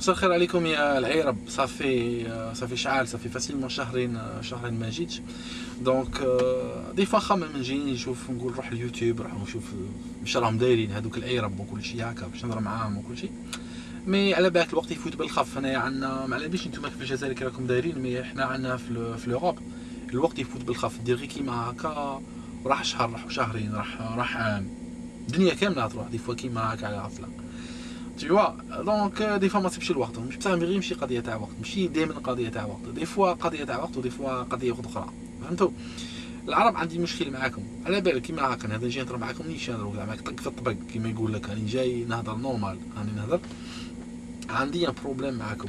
مساء الخير عليكم يا العرب. صافي شحال، صافي فاسيلمون شهرين ما جيتش. دونك دي فوا نخمم نجي نشوف، نقول نروح اليوتيوب، نروح نشوف واش راهم دايرين هذوك العرب وكل شيء هكا باش نهضر معاهم وكل شيء. مي على بالك الوقت يفوت بالخف. هنايا عندنا، ما على باليش نتوما في الجزائر كي راكم دايرين، مي حنا عندنا في لوروب الوقت يفوت بالخف. دير غير كيما هكا وراح شهر، راح شهرين، راح عام، الدنيا كامله تروح دي فوا كيما هكا على غفله. تيوا دونك دي فوا ما تسيبش الوقت، مش بصح غير ماشي قضيه تاع وقت، ماشي دائما قضيه تاع وقت، دي فوا قضيه تاع وقت ودي فوا قضيه اخرى. فهمتوا؟ العرب عندي مشكل معاكم على بالك كيما هكا. هذا جاي نهضر معاكم نيش نهضر زعما طق في الطبق كيما يقول لك، راني جاي نهضر نورمال، راني نهضر. عندي ان بروبليم معاكم،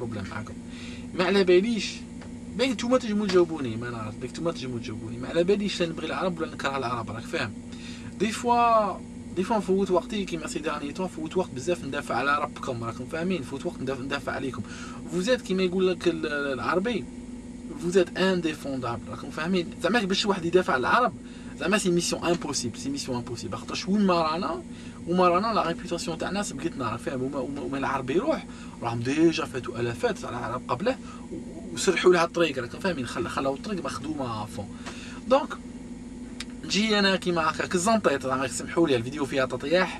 ما على باليش. باين نتوما تنجموا تجاوبوني، ما نعرف، باين نتوما تنجموا تجاوبوني. ما على باليش نبغي العرب ولا نكره العرب، راك فاهم؟ دي فوا نفوت وقتي كيما سي داني طون، نفوت وقت بزاف ندافع على ربكم، راكم فاهمين؟ نفوت وقت ندافع عليكم. فوزات كيما يقول لك العربي، فوزات انديفوندابل، راكم فاهمين؟ زعما باش واحد يدافع على العرب زعما سي ميسيون امبوسيبل، خاطرش وين ما رانا لا ريبوتاسيون تاع الناس بقيتنا، راك فاهم؟ وما العرب يروح راهم ديجا فاتوا الافات على العرب قبله وسرحوا لها الطريق، راكم فاهمين؟ خلاو الطريق مخدومه فون. دونك نجي انا كيما هكا كزنطيط، زعما سمحوا لي الفيديو فيها تطياح.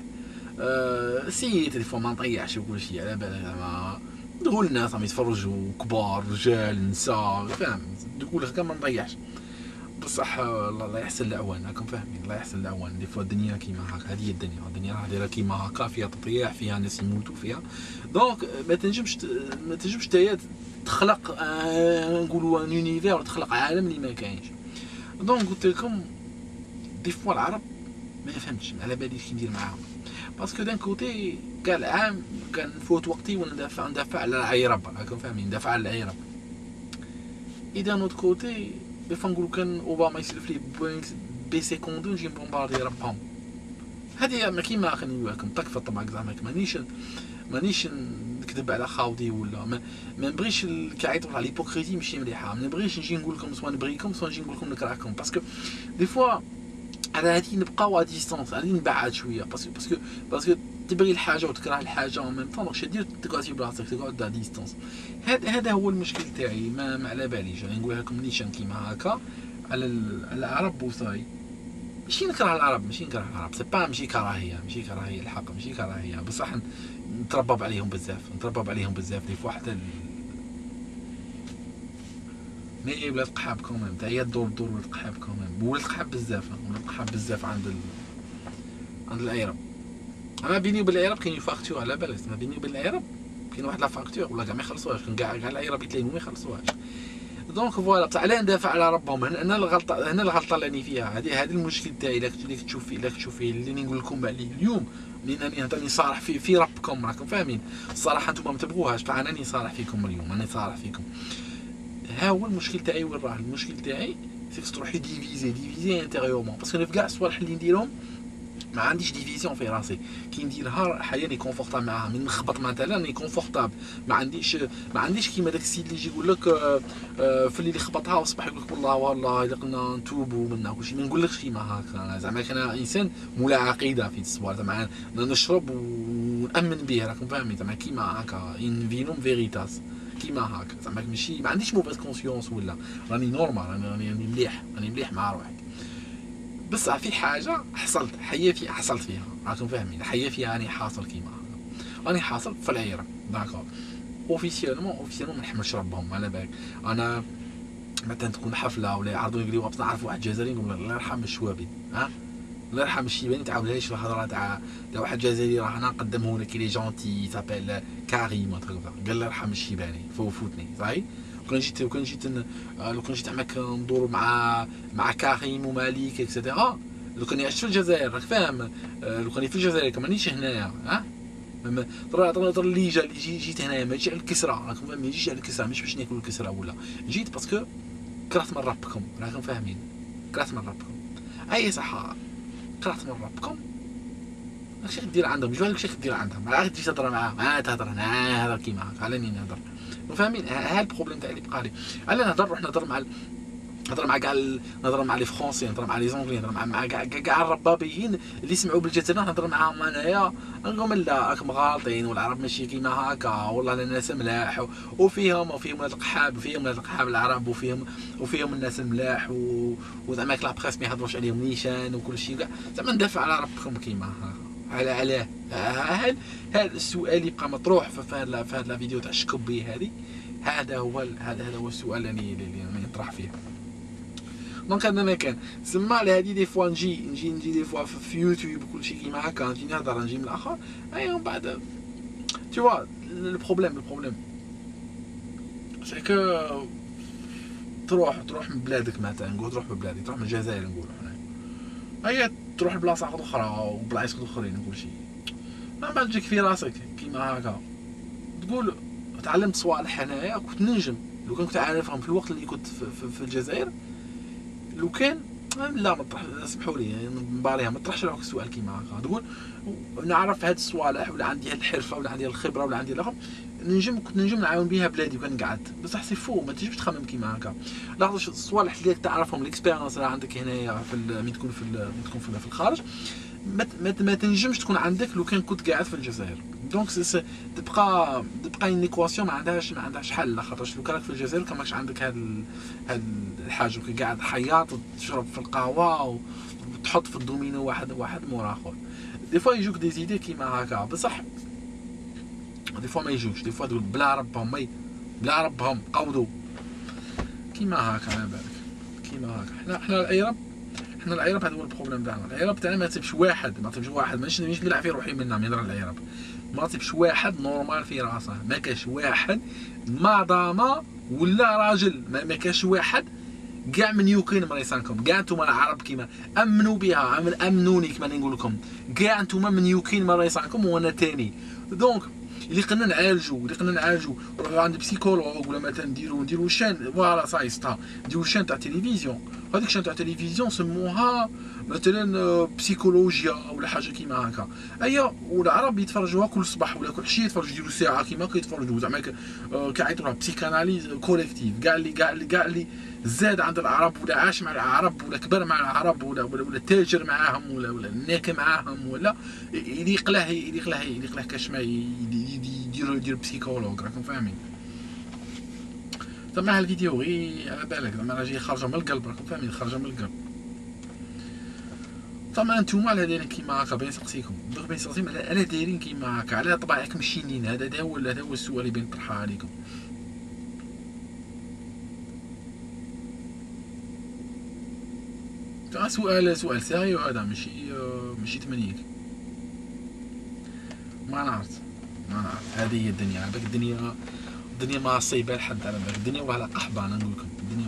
سيت اللي فوا ما نطيحش وكل شيء، على بالك زعما نقول الناس راهم يتفرجوا كبار رجال نساء، فاهم؟ نقول هكا ما نطيحش. بصح الله يحسن العوان، راكم فاهمين؟ الله يحسن العوان. دي فوا الدنيا كيما هكا، هذه هي الدنيا راه دايره كيما هكا، فيها تطياح، فيها ناس يموتوا فيها. دونك ما تنجمش تايا تخلق نقولوا ان يونيفير، تخلق عالم اللي ما كاينش. دونك قلت لكم دي فوا العرب ما فهمتش، على باليش كي ندير معاهم، باسكو دان كوتي كاع العام كان نفوت وقتي وانا ندافع على العرب، راكم فاهمين؟ ندافع على العرب. اذا نوت كوتي دي فوا نقول كان اوباما يسلف لي بي كوندو نجي نبومباردي ربهم. هذه ما كيما خليني لكم طق في الطبق، زعما مانيش نكذب على خاوتي ولا ما نبغيش كيعيطوا على ليبوكريتي، ماشي مليحه. ما نبغيش نجي نقول لكم سوا نبغيكم سوا نجي نقول لكم نكرهكم، باسكو دي فوا على هذه نبقاو ا ديستونس، هذه نبعد شويه، باسكو تبغي الحاجه وتكره الحاجه ومن طون، واش دير تقعد في بلاصتك، تقعد ا ديستونس. هذا هو المشكل تاعي. ما على باليش نقول لكم نيشان كيما هكا على العرب وصاي. ماشي نكره العرب، سي با ماشي كراهيه، الحق ماشي كراهيه، بصح نتربب عليهم بزاف دي فوا حتى مي ولاد قحاب كوميم تاع هي الدور ولاد قحاب كوميم، ولاد قحاب بزاف عند العرب. اما بيني وبين العرب كاين فاكتور، على بالك؟ ما بيني وبين العرب كاين واحد لا فاكتور، ولا كاع ما يخلصوهاش، كاع العرب يتلايموا ما يخلصوهاش. دونك فوالا بصح علاه ندافع على ربهم؟ هنا الغلطه اللي راني فيها، هذه المشكل تاعي. الا تشوف فيه اللي نقول لكم عليه اليوم، راني صارح في ربكم، راكم فاهمين؟ الصراحه انتم ما تبغوهاش، فانا راني صارح فيكم اليوم، ها هو المشكل تاعي. وين راه المشكل تاعي؟ فيك تروحي ديفيزي انتيريورمون، باسكو انا في كاع الصوالح اللي نديرهم ما عنديش ديفيزيون في راسي. كي نديرها حاليا ني كونفورتابل معاها، من نخبط مثلا ني كونفورتابل. ما عنديش كيما داك السيد اللي يجي يقول لك في اللي خبطها وصبح يقول لك والله الا قلنا نتوبوا منها كلشي. ما نقولكش كيما هكا، زعما انا انسان مولا عقيده في الصوالح، زعما نشرب ونامن به، راكم فاهمين؟ زعما كيما هكا ان فينوم فيريتاس كيما هكا، زعما ماشي ما عنديش موفيز كونسيونس ولا راني نورمال، راني مليح مع روحي. بصح في حاجه حصلت فيها، راكم فاهمين؟ فيها راني حاصل كيما هكا، راني حاصل في العيره. داكور اوفيسيالمون ما نحملش ربهم، على بالك؟ انا مثلا تكون حفله ولا يعرضوا يقولوا نعرف واحد جزائري، نقول الله يرحم الشوابي، الله يرحم الشيباني، تعاودهاش الهضره تاع واحد جزائري راه انا نقدمه لك لي جونتي سابيل كريم، قال الله يرحم الشيباني فوتني صحيح. لو كان جيت معاك ندور مع كريم ومالك اكسيتيرا، لو كان عشت في الجزائر، راك فاهم؟ لو كان في الجزائر كمان مانيش هنايا، ترى اللي جيت هنايا ما جيتش على الكسره، راكم فاهمين؟ ما جيتش على الكسره، مش باش ناكل الكسره ولا جيت باسكو كرهت من ربكم، راكم فاهمين؟ كرهت من ربكم، اي صح، كرهت من ربكم. داكشي دير عندهم، مش داكشي دير عندهم، عاد تجي تهضر معاهم، تهضر هنا كيما هكا، علاني نهضر، فاهمين؟ ها البروبليم تاعي اللي بقى لي. على نروح نهضر مع نهضر مع نهضر مع لي فرونسي، نهضر مع لي زونغلي، نهضر مع كاع الربابيين اللي يسمعوا بالجزائر، نهضر معاهم انايا نقول لهم لا راكم غالطين، والعرب ماشي كيما هكا، والله الناس ملاح وفيهم ولاد القحاب، وفيهم ولاد القحاب العرب، وفيهم الناس ملاح وزعما لا بريس ما يهضروش عليهم نيشان وكل شيء كاع، زعما ندافع على ربكم كيما علاه. هذا السؤال يبقى مطروح في هذا الفيديو تاع الشكوبي هذه. هذا هو السؤال اللي يطرح فيه. دونك هذا ما كان تسمى على هذه دي فوا نجي دي فوا في يوتيوب كل شيء كيما هكا، نجي نهضر نجي من الاخر، ايوا من بعد tu vois le problème c'est que تروح من بلادك مثلا، نقول تروح من بلادك، تروح من الجزائر نقولوا حنا، هي تروح لبلاصه اخرى وبلايص اخرين وكل شيء، من بعد تجيك في راسك كيما هكا تقول تعلمت صوالح هنايا كنت ننجم لو كنت عارفهم في الوقت اللي كنت في الجزائر، لو كان لا ما تطرح، سمحوا لي يعني مباريها ما تطرحش عليك السؤال كيما هكا، تقول نعرف هاد الصوالح ولا عندي هاد الحرفه ولا عندي الخبره ولا عندي الاخر، كنت نجم نعاون بها بلادي وكان قعدت، بصح سي فو ما تجيش تخمم كيما هكا، لاحظ الصوالح اللي تعرفهم الاكسبيريونس اللي عندك هنايا ملي تكون في الخارج ما تنجمش تكون عندك لو كنت قاعد في الجزائر. دونك تبقى اون ايكواسيون ما عندهاش حل، خاطرش لو كانك في الجزائر كان ماكش عندك هاد الحاجه، وكي قاعد حياط وتشرب في القهوه وتحط في الدومينو واحد مورا اخر، دي فوا يجوك دي زيدي كيما هكا، بصح دي فوا ما يجوش، دي فوا بلا ربهم قودوا كيما هكا، على بالك كيما هكا. احنا العرب هذا هو البروبليم تاعنا. العرب تاعنا ما تبش واحد ماشي نلعب في روحي منهم يهضر على العرب، ما تبش واحد نورمال في راسه، ما كاش واحد ماداما ولا راجل، ما كاش واحد كاع من يوكين مريسانكم، كاع نتوما العرب كيما امنوا بها، امنوني كما نقول لكم، كاع نتوما من يوكين مريسانكم وانا تاني. دونك اللي قلنا نعالجوا نروحوا عند بسيكولوج ولا مثلا نديروا شان، فوالا صاي ستا نديروا شان تاع تلفزيون، هذيك شان تاع تلفزيون سموها مثلا بسيكولوجيا ولا حاجه كيما هكا، ايا والعرب يتفرجوها كل صباح ولا كل عشيه، يتفرجوا يديروا ساعه كيما كيتفرجوا زعما كيعيطوا لها بسيكاناليز كوليكتيف، كاع اللي زاد عند العرب ولا عاش مع العرب ولا كبر مع العرب ولا تاجر معاهم ولا ناكي معاهم ولا يليق له كاش ما يدير بسيكولوج، راكم فاهمين. زعما الفيديو غير على بالك زعما راه جاي خارجه من القلب، راكم فاهمين، خارجه من القلب. طبعا نتوما على دايرين كيما هكا، بين نسقسيكم على دايرين كيما هكا، على طباعك مشينين، هذا هو السؤال اللي بين نطرحه عليكم. سؤال سايو هذا، ماشي تمنيك. ما نعرف هذه هي الدنيا، على بالك الدنيا ما صايبه لحد، على بالك الدنيا ولا قحبه، انا نقول لكم الدنيا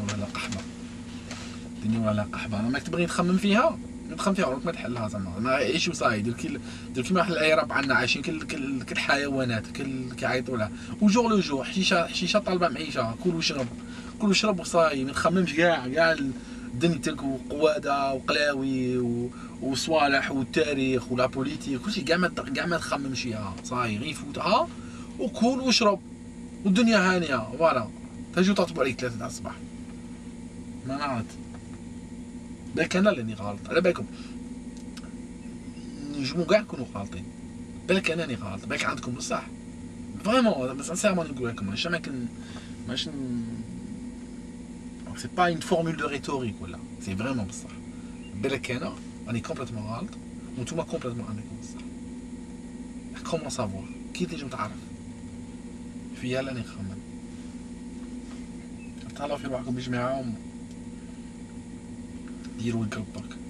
ولا قحبه، انا ماك تبغي تخمم فيها عمرك ما تحلها، زعما ما عيش وصاي، دير كيما احنا العرب عندنا عايشين كالحيوانات، كيعيطوا لها وجوغ لو جوغ، حشيشه طالبه معيشه، كل وشرب وصاي، ما تخممش كاع دنيتك وقواده وقلاوي وصوالح والتاريخ ولا بوليتيك كلشي، كاع ما تخممش فيها، صاي غير فوتها وكل واشرب والدنيا هانيه، فوالا تجيو تطبع عليك 3 تاع الصباح. ما نعرف بالك انا اللي غلط، على بالكم نجمو كاع نكونوا غالطين، بالك انني غلط، بالك عندكم بصح فريمون، بس سانسيرمون نقول لكم ماشي سي با اون فورمول دو ريتوريك ولا سي فريمون بصح، بالك انا راني كومبليتمون غلط وانتوما كومبليتمون عندكم بصح. كومون سافوار كي تنجم تعرف فيا لاني نخمم، تهلاو في روحكم بجماعه ديروا القلب برك.